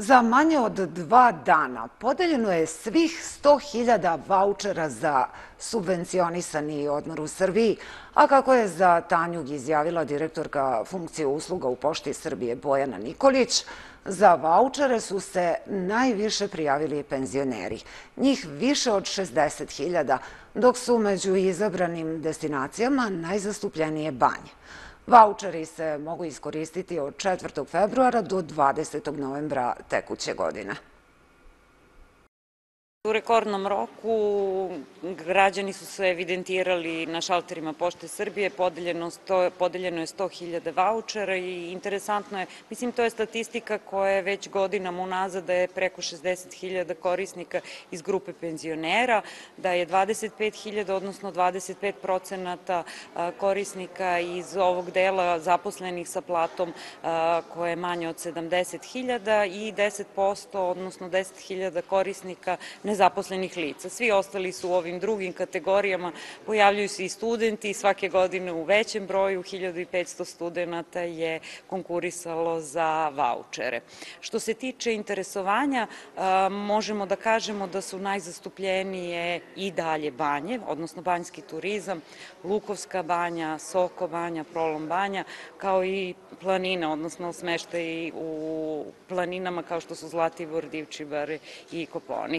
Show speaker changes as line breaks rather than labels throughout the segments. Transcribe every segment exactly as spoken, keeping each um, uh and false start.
Za manje od dva dana podeljeno je svih sto hiljada vaučera za subvencionisani odmor u Srbiji, a kako je za Tanjug izjavila direktorka funkcije usluga u Pošti Srbije Bojana Nikolić, za vaučere su se najviše prijavili penzioneri, njih više od šezdeset hiljada, dok su među izabranim destinacijama najzastupljenije Banje. Vaučeri se mogu iskoristiti od četvrtog februara do dvadesetog novembra tekuće godine.
U rekordnom roku građani su se evidentirali na šalterima Pošte Srbije, podeljeno je sto hiljada vaučera i interesantno je, mislim to je statistika koja je već godinama unazad da je preko šezdeset hiljada korisnika iz grupe penzionera, da je dvadeset pet hiljada, odnosno dvadeset pet procenata korisnika iz ovog dela zaposlenih sa platom koja je manja od sedamdeset hiljada i deset posto, odnosno deset hiljada korisnika nezaposlenih lica. Svi ostali su u ovim drugim kategorijama, pojavljuju se i studenti, svake godine u većem broju, hiljadu i petsto studenata je konkurisalo za vaučere. Što se tiče interesovanja, možemo da kažemo da su najzastupljenije i dalje banje, odnosno banjski turizam, Lukovska banja, Soko banja, Prolom banja, kao i planine, odnosno smeštaj u planinama kao što su Zlatibor, Divčibar i Kopaonik.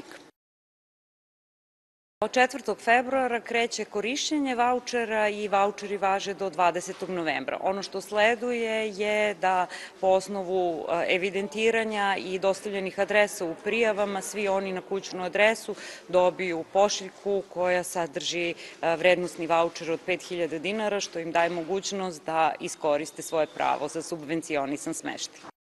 Od četvrtog februara kreće korišćenje vaučera i vaučeri važe do dvadesetog novembra. Ono što sleduje je da po osnovu evidentiranja i dostavljenih adresa u prijavama svi oni na kućnu adresu dobiju pošiljku koja sadrži vrednosni vaučer od pet hiljada dinara, što im daje mogućnost da iskoriste svoje pravo za subvencionisan smeštaj.